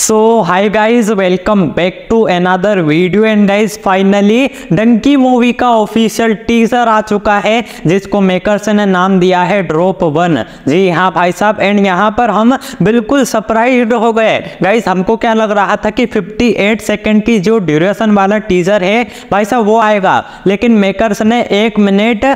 So hi guys, welcome back to another video. And guys finally Dunki movie का official teaser आ चुका है जिसको मेकर्स ने नाम दिया है ड्रॉप 1। जी हाँ भाई साहब, एंड यहाँ पर हम बिल्कुल सरप्राइज्ड हो गए गाइज। हमको क्या लग रहा था कि 58 सेकंड की जो ड्यूरेशन वाला टीजर है भाई साहब वो आएगा, लेकिन मेकर्स ने 1 मिनट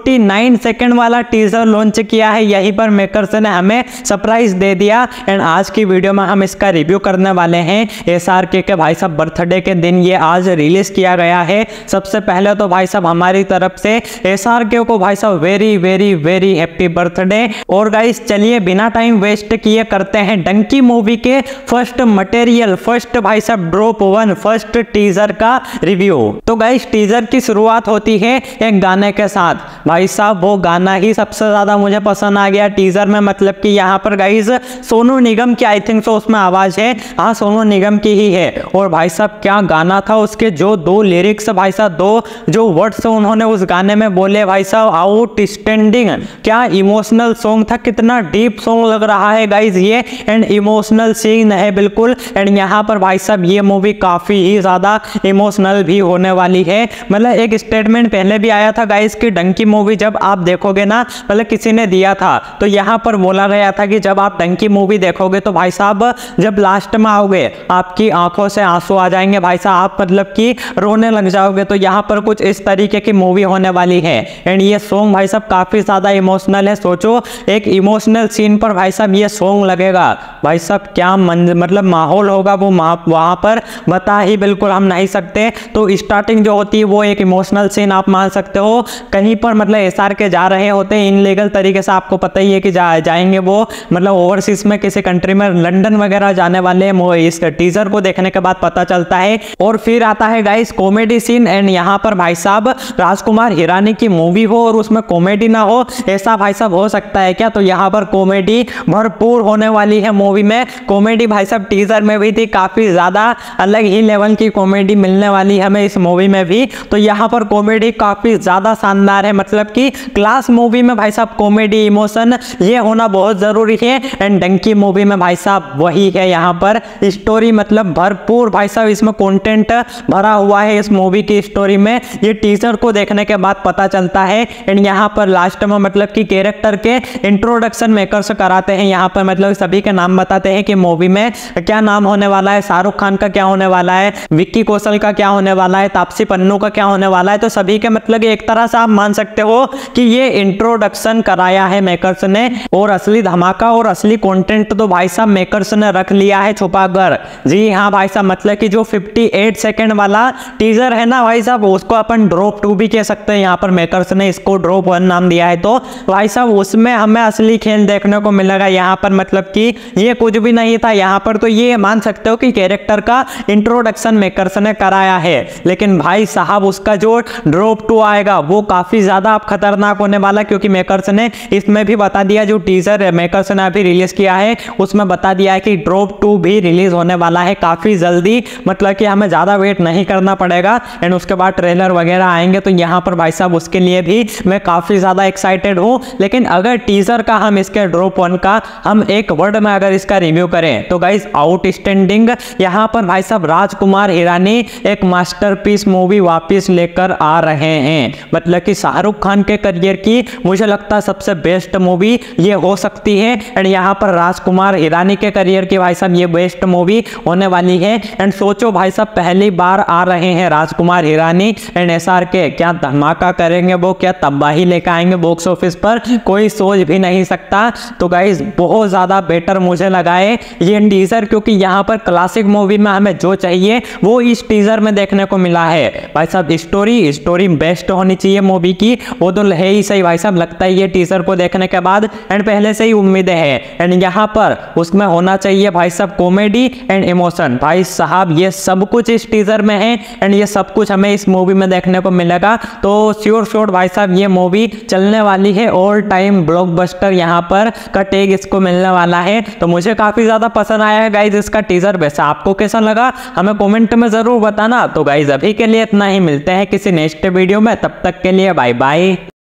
49 सेकंड वाला टीजर लॉन्च किया है। यहीं पर मेकर्स ने हमें सरप्राइज दे दिया। एंड आज की वीडियो में हम इसका रिव्यू करने वाले हैं। SRK के भाई साहब बर्थडे के दिन ये आज रिलीज किया गया है। सबसे पहले तो भाई साहब हमारी तरफ से SRK को भाई साहब very very very happy birthday. और गाइस चलिए बिना टाइम वेस्ट किए करते हैं डंकी मूवी के फर्स्ट मटेरियल, फर्स्ट भाई साहब ड्रॉप 1 फर्स्ट टीजर का रिव्यू। तो गाइस टीजर की शुरुआत होती है एक गाने के साथ। भाई साहब वो गाना ही सबसे ज्यादा मुझे पसंद आ गया टीजर में। मतलब कि यहाँ पर गाइस सोनू निगम की आई थिंक सो उसमें आवाज है, हाँ सोनू निगम की ही है। और भाई साहब क्या गाना था, उसके जो 2 लिरिक्स भाई साहब 2 जो वर्ड्स उन्होंने उस गाने में बोले भाई साहब आउटस्टैंडिंग। क्या इमोशनल सॉन्ग था, कितना डीप सॉन्ग लग रहा है गाइज ये। एंड इमोशनल सीन है बिल्कुल। एंड यहाँ पर भाई साहब ये मूवी काफी ही ज्यादा इमोशनल भी होने वाली है। मतलब एक स्टेटमेंट पहले भी आया था गाइज की डंकी मूवी जब आप देखोगे ना, मतलब किसी ने दिया था तो यहाँ पर बोला गया था कि जब आप डंकी मूवी देखोगे तो भाई साहब जब लास्ट में आओगे आपकी आंखों से आंसू आ जाएंगे भाई साहब, आप मतलब कि रोने लग जाओगे। तो यहाँ पर कुछ इस तरीके की मूवी होने वाली है। एंड ये सॉन्ग भाई साहब काफी ज्यादा इमोशनल है। सोचो एक इमोशनल सीन पर भाई साहब ये सॉन्ग लगेगा, भाई साहब क्या मतलब माहौल होगा वो वहां पर बता ही बिल्कुल हम नहीं सकते। तो स्टार्टिंग जो होती है वो एक इमोशनल सीन आप मान सकते हो। कहीं पर मतलब SRK जा रहे होते हैं इनलीगल तरीके से, आपको पता ही है कि जाएंगे वो मतलब ओवरसीज में किसी कंट्री में लंदन वगैरह जाने वाले हैं। इस टीजर को देखने के बाद पता चलता है। और फिर आता है गाइस कॉमेडी सीन। एंड यहाँ पर भाई साहब राजकुमार हिरानी की मूवी हो और उसमें कॉमेडी ना हो, ऐसा भाई साहब हो सकता है क्या? तो यहाँ पर कॉमेडी भरपूर होने वाली है मूवी में। कॉमेडी भाई साहब टीजर में भी थी, काफी ज्यादा अलग ही लेवल की कॉमेडी मिलने वाली है हमें इस मूवी में भी। तो यहाँ पर कॉमेडी काफी ज्यादा शानदार है, मतलब कि क्लास मूवी में भाई साहब कॉमेडी इमोशन ये होना बहुत जरूरी है। एंड डंकी मूवी में भाई साहब वही है, यहाँ पर स्टोरी मतलब भरपूर भाई साहब इसमें कंटेंट भरा हुआ है इस मूवी की स्टोरी में। ये टीजर को देखने के बाद पता चलता है। एंड यहाँ पर लास्ट में मतलब कि कैरेक्टर के इंट्रोडक्शन मेकर्स कराते हैं। यहाँ पर मतलब सभी के नाम बताते हैं कि मूवी में क्या नाम होने वाला है, शाहरुख खान का क्या होने वाला है, विक्की कौशल का क्या होने वाला है, तापसी पन्नू का क्या होने वाला है। तो सभी के मतलब एक तरह से आप मान सकते हो कि ये इंट्रोडक्शन कराया है मेकर्स ने। और असली धमाका और असली कंटेंट तो भाई साहब मेकर्स ने रख लिया है छुपा कर। जी हाँ भाई साहब, मतलब कि जो 58 सेकंड वाला टीजर है ना भाई साहब उसको अपन ड्रॉप 2 भी कह सकते हैं। यहाँ पर मेकर्स ने इसको ड्रॉप 1 नाम दिया है। तो भाई साहब उसमें हमें असली खेल देखने को मिलेगा। यहाँ पर मतलब कि ये कुछ भी नहीं था, यहाँ पर तो ये मान सकते हो कि कैरेक्टर का इंट्रोडक्शन मेकर्स ने कराया है। लेकिन भाई साहब उसका जो ड्रॉप 2 आएगा वो काफी ज्यादा खतरनाक होने वाला, क्योंकि मेकर्स ने इसमें भी बता दिया, जो टीजर मेकर्स ने अभी रिलीज किया है उसमें बता दिया है कि ड्रॉप 2 भी रिलीज होने वाला है काफी जल्दी। मतलब कि हमें ज्यादा वेट नहीं करना पड़ेगा। एंड उसके बाद ट्रेलर वगैरह आएंगे। तो यहाँ पर भाई साहब उसके लिए भी मैं काफी ज्यादा एक्साइटेड हूँ। लेकिन अगर टीजर का हम इसके ड्रॉप 1 का हम एक वर्ड में अगर इसका रिव्यू करें तो गाइस आउटस्टैंडिंग। यहाँ पर भाई साहब राजकुमार हिरानी एक मास्टरपीस मूवी वापस लेकर आ रहे हैं। मतलब कि शाहरुख खान के करियर की मुझे लगता है सबसे बेस्ट मूवी ये हो सकती है। एंड यहाँ पर राजकुमार हिरानी के करियर की भाई साहब ये बेस्ट मूवी होने वाली है। एंड सोचो भाई साहब पहली बार आ रहे हैं राजकुमार हिरानी एंड SRK, क्या धमाका करेंगे वो, क्या तबाही लेकर आएंगे बॉक्स ऑफिस पर, कोई सोच भी नहीं सकता। तो गाइस बहुत ज्यादा बेटर मुझे लगा है ये टीजर, क्योंकि यहाँ पर क्लासिक मूवी में हमें जो चाहिए वो इस टीजर में देखने को मिला है। भाई साहब स्टोरी बेस्ट होनी चाहिए मूवी की, वो तो है ही सही भाई साहब, लगता है ये टीजर को देखने के बाद। एंड पहले से ही उम्मीदें हैं। एंड यहाँ पर उसमें होना चाहिए भाई साहब कॉमेडी एंड इमोशन। भाई साहब ये सब कुछ इस टीजर में है। एंड ये सब कुछ हमें इस मूवी में देखने को मिलेगा। तो श्योर भाई साहब ये मूवी चलने वाली है, ऑल टाइम ब्लॉकबस्टर यहाँ पर का टैग इसको मिलने वाला है। तो मुझे काफी ज्यादा पसंद आया है गाइज इसका टीजर। वैसे आपको कैसा लगा हमें कमेंट में जरूर बताना। तो गाइज अभी के लिए इतना ही, मिलते हैं किसी नेक्स्ट वीडियो में, तब तक के लिए बाय बाय।